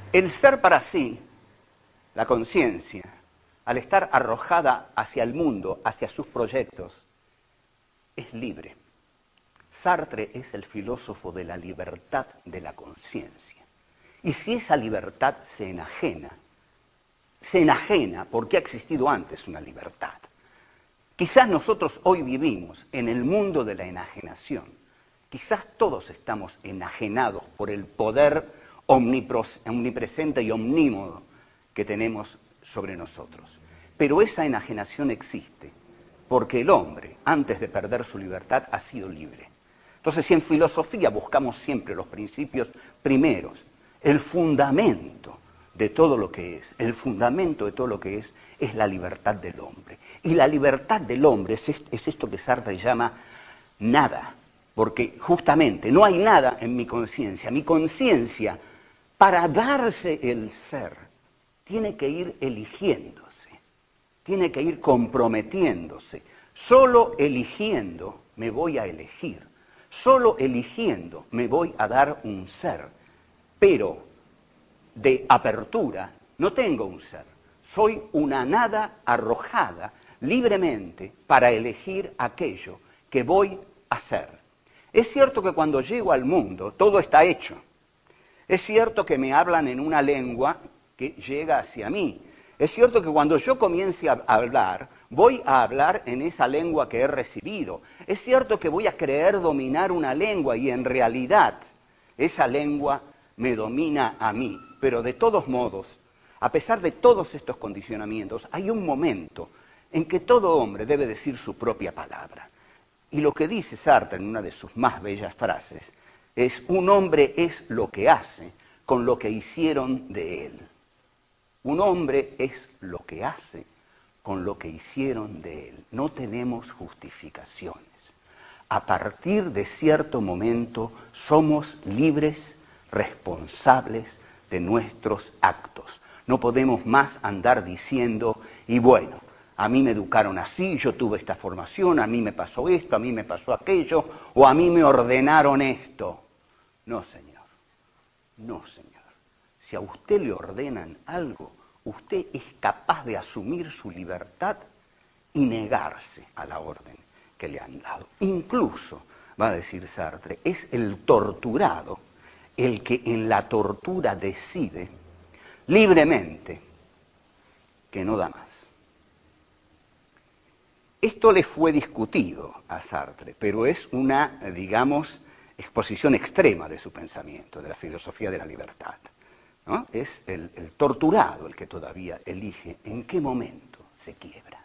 El ser para sí, la conciencia, al estar arrojada hacia el mundo, hacia sus proyectos, es libre. Sartre es el filósofo de la libertad de la conciencia. Y si esa libertad se enajena porque ha existido antes una libertad. Quizás nosotros hoy vivimos en el mundo de la enajenación. Quizás todos estamos enajenados por el poder omnipresente y omnímodo que tenemos sobre nosotros. Pero esa enajenación existe porque el hombre, antes de perder su libertad, ha sido libre. Entonces, si en filosofía buscamos siempre los principios primeros, el fundamento de todo lo que es, el fundamento de todo lo que es la libertad del hombre. Y la libertad del hombre es esto que Sartre llama nada, porque justamente no hay nada en mi conciencia. Mi conciencia, para darse el ser, tiene que ir eligiéndose, tiene que ir comprometiéndose. Solo eligiendo me voy a elegir, solo eligiendo me voy a dar un ser, pero de apertura no tengo un ser, soy una nada arrojada libremente para elegir aquello que voy a ser. Es cierto que cuando llego al mundo todo está hecho, es cierto que me hablan en una lengua que llega hacia mí, es cierto que cuando yo comience a hablar, voy a hablar en esa lengua que he recibido. Es cierto que voy a creer dominar una lengua y en realidad esa lengua me domina a mí. Pero de todos modos, a pesar de todos estos condicionamientos, hay un momento en que todo hombre debe decir su propia palabra. Y lo que dice Sartre en una de sus más bellas frases es: un hombre es lo que hace con lo que hicieron de él. Un hombre es lo que hace con lo que hicieron de él. No tenemos justificaciones. A partir de cierto momento somos libres, responsables de nuestros actos. No podemos más andar diciendo, y bueno, a mí me educaron así, yo tuve esta formación, a mí me pasó esto, a mí me pasó aquello, o a mí me ordenaron esto. No, señor. No, señor. Si a usted le ordenan algo, usted es capaz de asumir su libertad y negarse a la orden que le han dado. Incluso, va a decir Sartre, es el torturado el que en la tortura decide libremente que no da más. Esto le fue discutido a Sartre, pero es una, digamos, exposición extrema de su pensamiento, de la filosofía de la libertad, ¿no? Es el torturado el que todavía elige en qué momento se quiebra.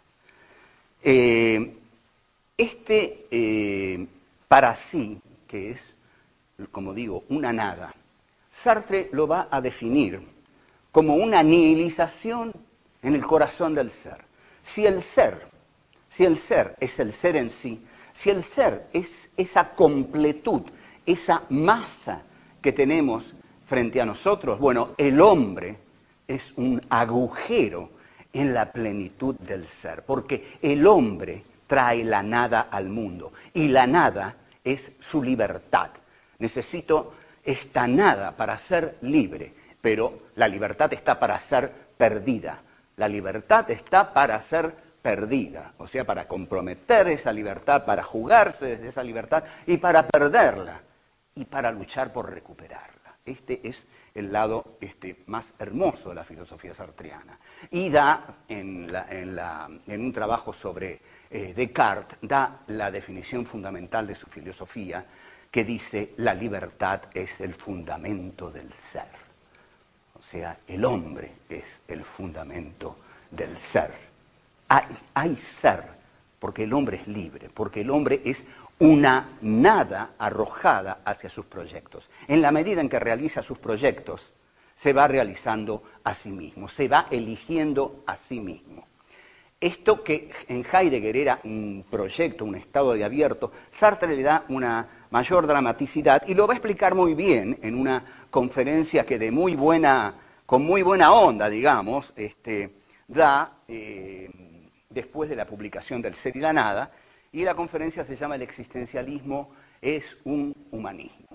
Para sí, que es, como digo, una nada, Sartre lo va a definir como una nihilización en el corazón del ser. Si el ser es el ser en sí, si el ser es esa completud, esa masa que tenemos frente a nosotros, bueno, el hombre es un agujero en la plenitud del ser, porque el hombre trae la nada al mundo y la nada es su libertad. Necesito esta nada para ser libre, pero la libertad está para ser perdida. La libertad está para ser perdida, o sea, para comprometer esa libertad, para jugarse desde esa libertad y para perderla y para luchar por recuperarla. Este es el lado más hermoso de la filosofía sartreana. Y da, en un trabajo sobre Descartes, da la definición fundamental de su filosofía, que dice: la libertad es el fundamento del ser. O sea, el hombre es el fundamento del ser. Hay ser, porque el hombre es libre, porque el hombre es una nada arrojada hacia sus proyectos. En la medida en que realiza sus proyectos, se va realizando a sí mismo, se va eligiendo a sí mismo. Esto que en Heidegger era un proyecto, un estado de abierto, Sartre le da una mayor dramaticidad y lo va a explicar muy bien en una conferencia que con muy buena onda, digamos, da después de la publicación del Ser y la Nada, y la conferencia se llama El existencialismo es un humanismo.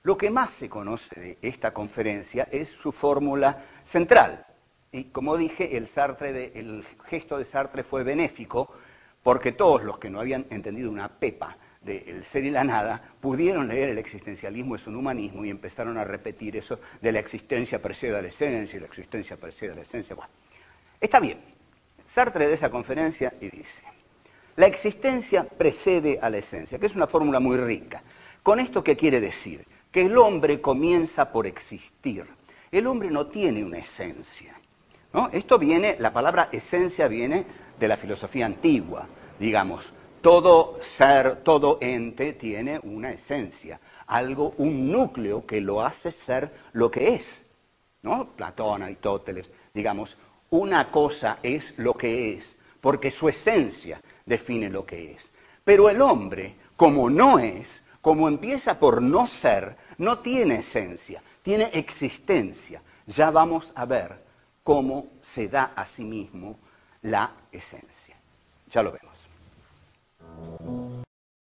Lo que más se conoce de esta conferencia es su fórmula central. Y como dije, el gesto de Sartre fue benéfico porque todos los que no habían entendido una pepa del ser y la nada pudieron leer el existencialismo es un humanismo y empezaron a repetir eso de la existencia precede a la esencia y la existencia precede a la esencia. Bueno, está bien. Sartre de esa conferencia y dice, la existencia precede a la esencia, que es una fórmula muy rica. ¿Con esto qué quiere decir? Que el hombre comienza por existir. El hombre no tiene una esencia, ¿no? La palabra esencia viene de la filosofía antigua, digamos. Todo ser, todo ente tiene una esencia, un núcleo que lo hace ser lo que es, ¿no? Platón, Aristóteles, digamos, una cosa es lo que es, porque su esencia define lo que es. Pero el hombre, como no es, como empieza por no ser, no tiene esencia, tiene existencia. Ya vamos a ver cómo se da a sí mismo la esencia. Ya lo vemos.